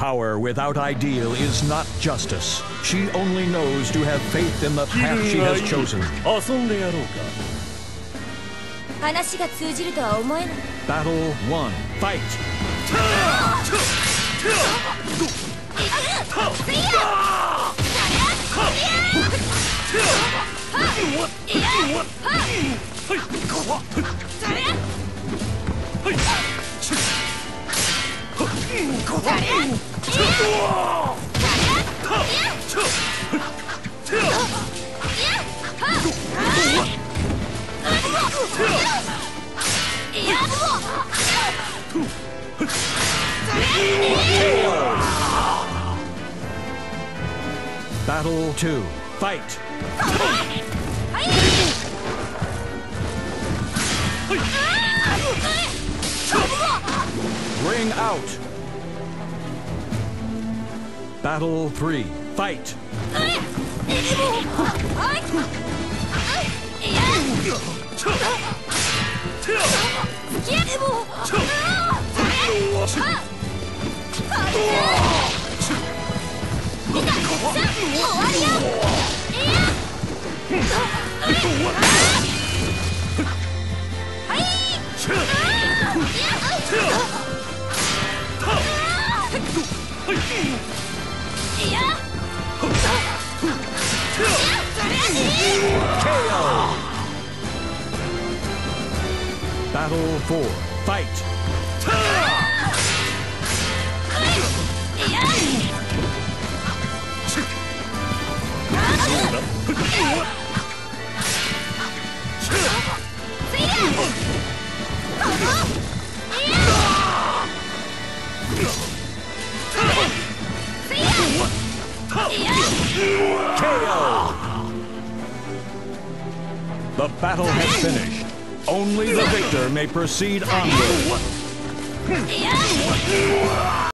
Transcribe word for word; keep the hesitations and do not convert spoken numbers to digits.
Power without ideal is not justice. She only knows to have faith in the path she has chosen. 遊んでやろうか。 話が通じるとは思えない。 Battle one. Fight. Battle two. Fight. Ring out. Battle three. Fight. Battle four. Fight. K O. The battle has finished. Only the victor may proceed onward.